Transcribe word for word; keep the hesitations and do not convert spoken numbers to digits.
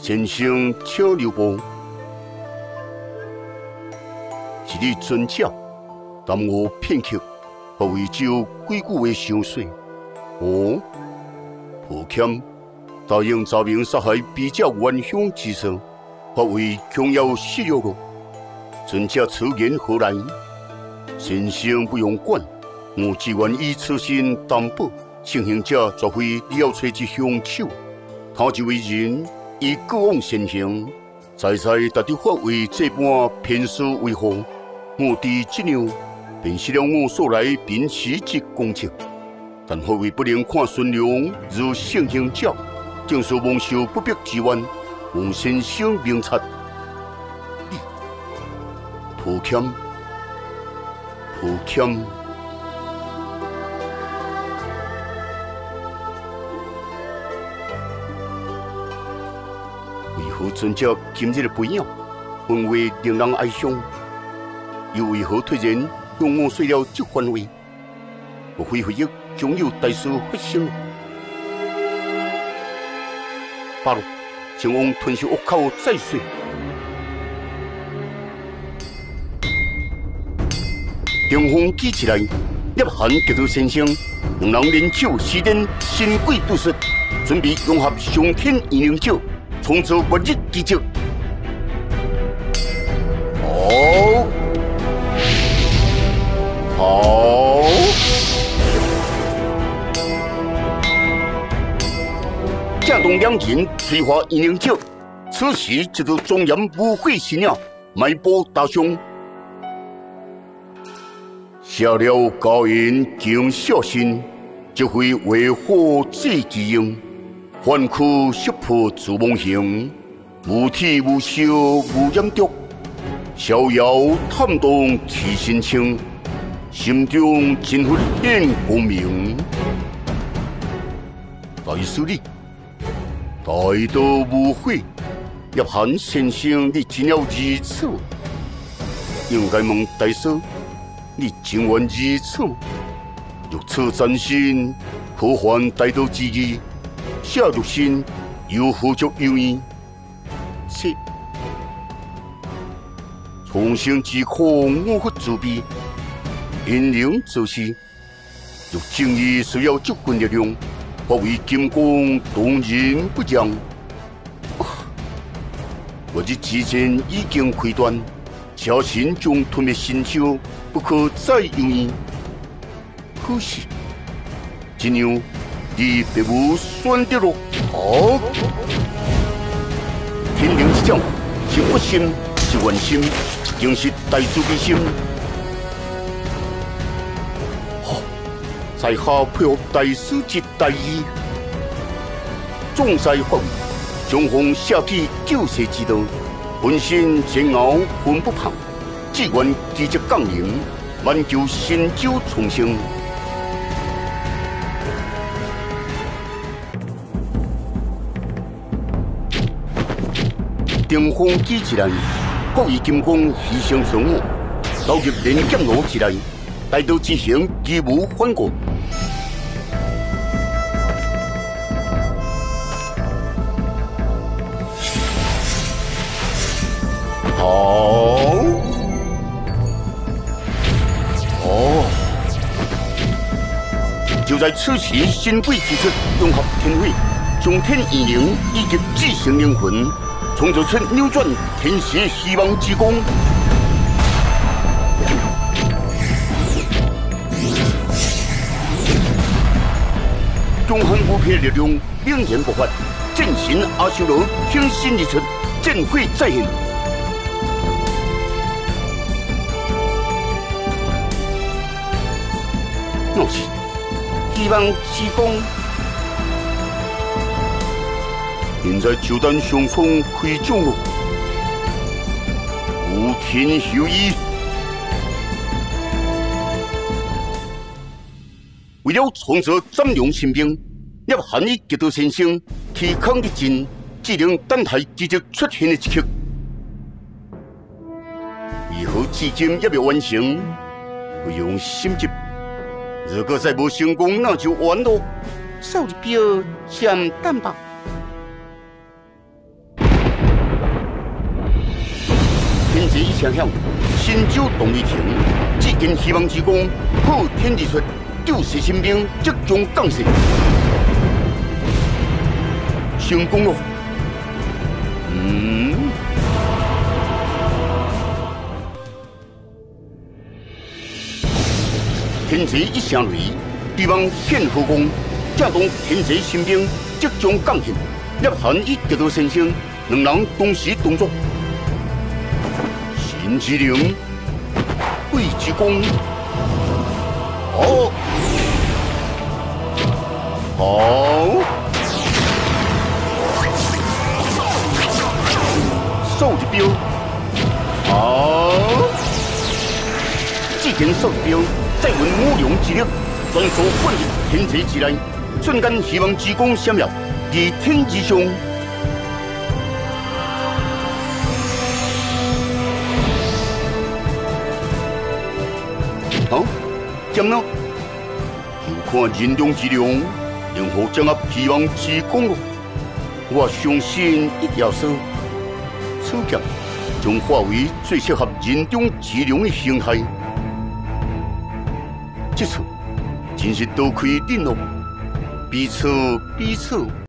先生请留步，是你尊者，耽误片刻，何为就几句话相说？哦，抱歉，答应查明杀害笔者原凶之事，何为强要泄露了？尊者此言何来？先生不用管，我只愿以此身担保，行刑者绝非了罪之凶手。他这位人以过往先行，在在达到法为这般偏私为何？我的这样便是了我所来秉持之公职，但何为不能看孙良如行刑者，正是蒙受不必之冤，望先生明察。抱歉，抱歉。为何尊者今日的背影，氛围令人哀伤？又为何突然向我说了这番话？莫非回忆将有大事发生？罢了，请往吞噬屋口再说。东风记起来，叶寒吉头先生，两人联手施展神鬼毒术，准备融合上天异灵酒，创造末日奇迹。好，好，正当两人催化异灵酒，此时这座庄严无悔信仰，迈步大雄。下了高言经小心，就会为祸自己用。凡苦识破自梦行，无体无修无染毒。逍遥探动其心清，心中尽复显光明。大师你，大道无悔，叶寒先生你真了如此，应该问大师。你情愿如此？如此真心，可还大道之义？下入心，又何足有意？切！重生之苦，我可自避。因灵做事，若正义需要这份力量，不为金刚当仁不让。我这之前已经开断。小心将吞灭心咒，不可再有意。可惜，这样你别无选择了。好，天灵之将是我心，是愿心，更是大慈悲心。好，在下配合大师之大意，众在法位，将奉下起救世之道。本身煎熬魂不胖，只愿积极降临，挽救神州重生。东风记起来，各位金刚牺牲生我，投入连剑路之内，大道之行义无反顾。好，哦，就在此时，神鬼之术融合天慧、上天异灵以及至圣灵魂，创造出扭转天时希望之功。中汉武皮的力量凛然不发，震神阿修罗挺身而出，震毁再现。我是希望之功，现在就等上苍开奖了，无天休矣。为了创造斩龙神兵，叶寒以吉道先生提抗的劲，只能等待奇迹出现的一刻。为何至今也未完成？不用心急。如果再不成功，那就完了。少一表简单吧。 声响，神州动力亭，只见希望之光，破天而出，救世新兵即将降世，成功了。嗯。天贼一声雷，帝王现火光，正当天贼新兵即将降现，叶寒与极道先生两人同时动作。 神之灵，鬼之光，好，好，扫一镖，好，只见扫一镖，再闻五龙之力，全数灌入天贼之内，瞬间希望之光闪耀，在天之上。 好，怎呢？就看人中之量，如何掌握希望之光咯。我相信一条说，此剑将化为最适合人中之量的形态。这次真是多亏恁咯，彼此彼此。